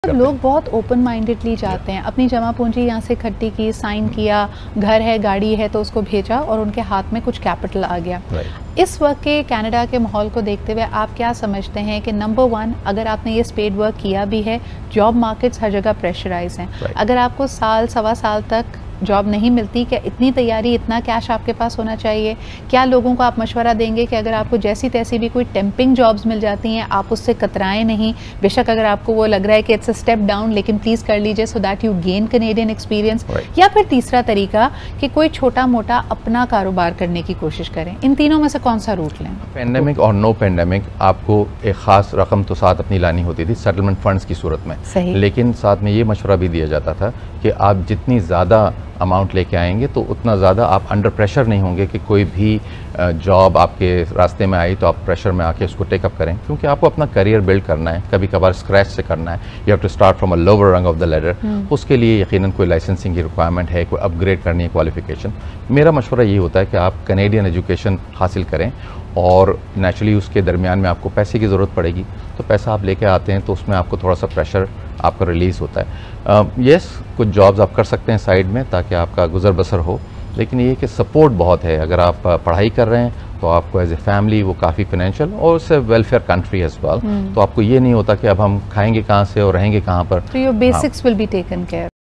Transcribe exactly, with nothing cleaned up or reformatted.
लोग बहुत open mindedly जाते हैं, अपनी जमा पूंजी यहाँ से इकट्ठी की, साइन किया, घर है, गाड़ी है तो उसको भेजा और उनके हाथ में कुछ कैपिटल आ गया। right. इस वक्त के कनाडा के माहौल को देखते हुए आप क्या समझते हैं कि नंबर वन, अगर आपने ये स्पेड वर्क किया भी है, जॉब मार्केट्स हर जगह प्रेशराइज हैं, right. अगर आपको साल सवा साल तक जॉब नहीं मिलती, क्या इतनी तैयारी, इतना कैश आपके पास होना चाहिए? क्या लोगों को आप मशवरा देंगे कि अगर आपको जैसी तैसी भी कोई टेम्पिंग जॉब्स मिल जाती हैं आप उससे कतराएं नहीं? बेशक अगर आपको वो लग रहा है कि इट्स अ स्टेप डाउन, लेकिन प्लीज़ कर लीजिए so that you gain Canadian experience. या फिर तीसरा तरीका कि कोई छोटा मोटा अपना कारोबार करने की कोशिश करें। इन तीनों में से कौन सा रूट लें? पेंडेमिक और नो पेंडेमिक, आपको एक ख़ास रकम तो साथ अपनी लानी होती थी सेटलमेंट फंड्स की सूरत में, सही। लेकिन साथ में ये मशवरा भी दिया जाता था कि आप जितनी ज़्यादा अमाउंट लेके आएंगे तो उतना ज़्यादा आप अंडर प्रेशर नहीं होंगे कि कोई भी जॉब आपके रास्ते में आई तो आप प्रेशर में आके उसको टेकअप करें, क्योंकि आपको अपना करियर बिल्ड करना है, कभी कभार स्क्रैच से करना है, you have to start from a lower rung of the ladder. उसके लिए यकीनन कोई लाइसेंसिंग की रिक्वायरमेंट है, कोई अपग्रेड करनी है क्वालिफिकेशन। मेरा मशवरा ये होता है कि आप कैनेडियन एजुकेशन हासिल करें और नेचुरली उसके दरमियान में आपको पैसे की ज़रूरत पड़ेगी, तो पैसा आप लेके आते हैं तो उसमें आपको थोड़ा सा प्रेशर आपका रिलीज़ होता है। यस uh, yes, कुछ जॉब्स आप कर सकते हैं साइड में ताकि आपका गुजर बसर हो, लेकिन ये कि सपोर्ट बहुत है। अगर आप पढ़ाई कर रहे हैं तो आपको एज ए फैमिली वो काफ़ी फाइनेंशियल और उससे वेलफेयर कंट्री एज वेल, तो आपको ये नहीं होता कि अब हम खाएंगे कहाँ से और रहेंगे कहाँ पर। तो your basics will be taken care.